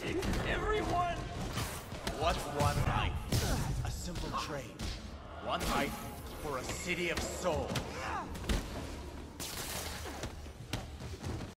Everyone! What's one knife? A simple trade. One knife for a city of souls.